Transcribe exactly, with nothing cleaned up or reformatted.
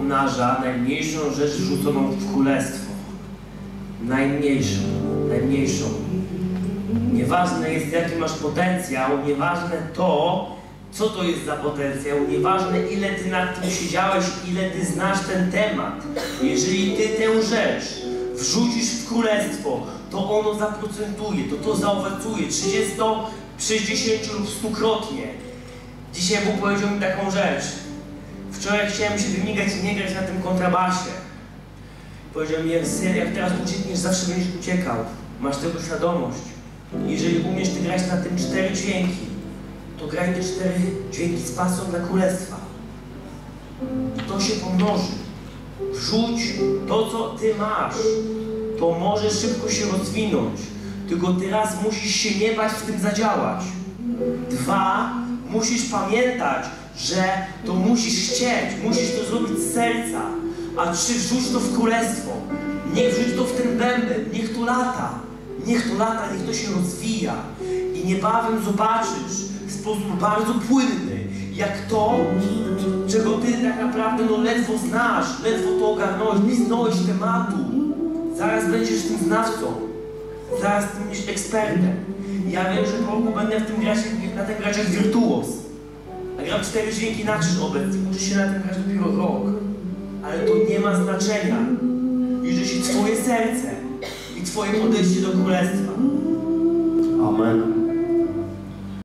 pomnaża najmniejszą rzecz rzuconą w królestwo. Najmniejszą, najmniejszą. Nieważne jest, jaki masz potencjał, nieważne to, co to jest za potencjał, nieważne, ile ty nad tym siedziałeś, ile ty znasz ten temat. Jeżeli ty tę rzecz wrzucisz w królestwo, to ono zaprocentuje, to to zaowocuje trzydziesto, sześćdziesięciu lub stukrotnie. Dzisiaj Bóg powiedział mi taką rzecz. Wczoraj chciałem się wymigać i nie grać na tym kontrabasie. Powiedział mi, jak teraz uciekniesz, zawsze będziesz uciekał. Masz tego świadomość. Jeżeli umiesz ty grać na tym cztery dźwięki, to graj te cztery dźwięki z pasją dla królestwa. To się pomnoży. Wrzuć to, co ty masz. To może szybko się rozwinąć. Tylko ty raz musisz się nie bać w tym zadziałać. Dwa, musisz pamiętać, że to musisz chcieć, musisz to zrobić z serca. A trzy, wrzuć to w królestwo. Niech wrzuć to w ten bęben, niech to lata. Niech to lata, niech to się rozwija. I niebawem zobaczysz w sposób bardzo płynny, jak to, czego ty tak naprawdę no ledwo znasz, ledwo to ogarnąłeś, liznąłeś tematu. Zaraz będziesz tym znawcą. Zaraz ty będziesz ekspertem. Ja wiem, że po roku będę w tym grać, na tym grać jak wirtuoz. A gram cztery dźwięki na krzyż obecnie. Uczę się na tym grać dopiero rok. Ale to nie ma znaczenia. Liczy się twoje serce i twoje podejście do królestwa. Amen.